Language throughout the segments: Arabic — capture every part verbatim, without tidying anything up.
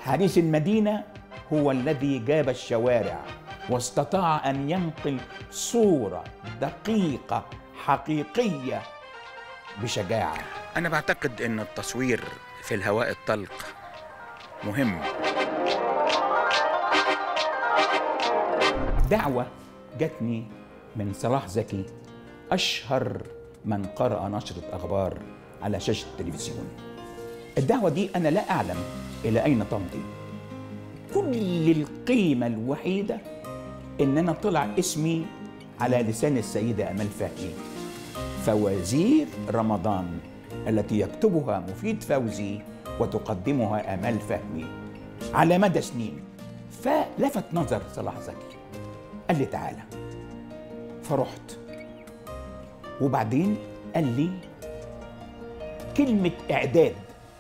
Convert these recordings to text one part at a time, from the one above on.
حديث المدينة هو الذي جاب الشوارع واستطاع أن ينقل صورة دقيقة حقيقية بشجاعة. أنا بعتقد أن التصوير في الهواء الطلق مهم. دعوة جاتني من صلاح زكي، أشهر من قرأ نشرة أخبار على شاشة التلفزيون. الدعوة دي أنا لا أعلم إلى أين تمضي. كل القيمة الوحيدة إن أنا طلع اسمي على لسان السيدة أمال فهمي، فوازير رمضان التي يكتبها مفيد فوزي وتقدمها أمال فهمي على مدى سنين. فلفت نظر صلاح زكي، قال لي تعالى، فرحت. وبعدين قال لي كلمة إعداد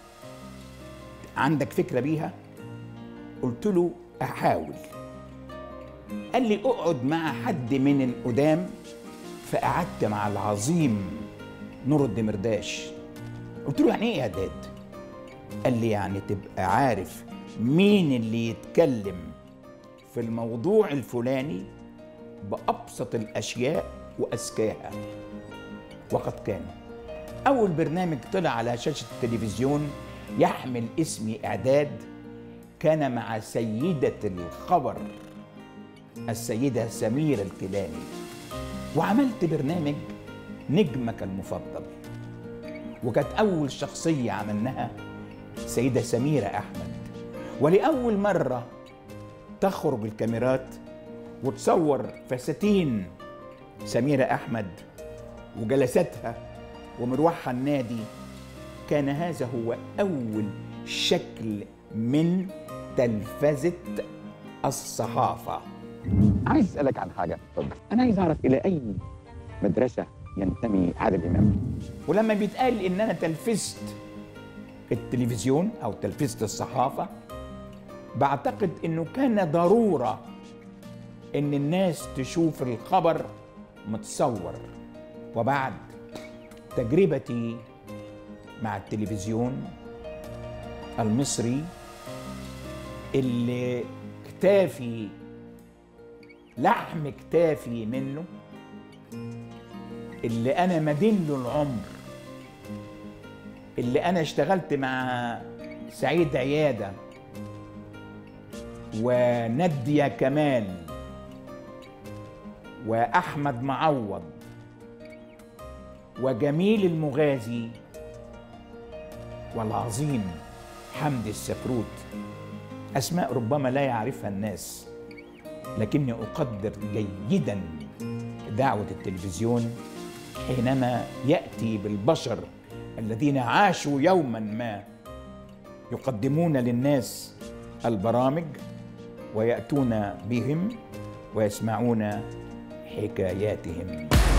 عندك فكرة بيها؟ قلت له أحاول. قال لي اقعد مع حد من القدام، فقعدت مع العظيم نور الدمرداش. قلت له يعني ايه إعداد؟ قال لي يعني تبقى عارف مين اللي يتكلم في الموضوع الفلاني بأبسط الأشياء وأذكاها. وقد كان أول برنامج طلع على شاشة التلفزيون يحمل اسم إعداد كان مع سيدة الخبر السيدة سميرة الكيلاني، وعملت برنامج نجمك المفضل، وكانت أول شخصية عملناها سيدة سميرة أحمد. ولأول مرة تخرج الكاميرات وتصور فساتين سميرة أحمد وجلساتها ومروحها النادي. كان هذا هو أول شكل من تلفزة الصحافة. عايز أسألك عن حاجة. اتفضل. أنا عايز أعرف إلى أي مدرسة ينتمي عادل إمام. ولما بيتقال إن أنا تلفزت التلفزيون أو تلفزت الصحافة، بعتقد إنه كان ضرورة إن الناس تشوف الخبر متصور. وبعد تجربتي مع التلفزيون المصري اللي كتافي لحم كتافي منه، اللي أنا مدين له العمر، اللي أنا اشتغلت مع سعيد عيادة ونادية كمال وأحمد معوض وجميل المغازي والعظيم حمدي السفروت. أسماء ربما لا يعرفها الناس، لكني أقدر جيدا دعوة التلفزيون حينما يأتي بالبشر الذين عاشوا يوما ما يقدمون للناس البرامج ويأتون بهم ويسمعون حكاياتهم.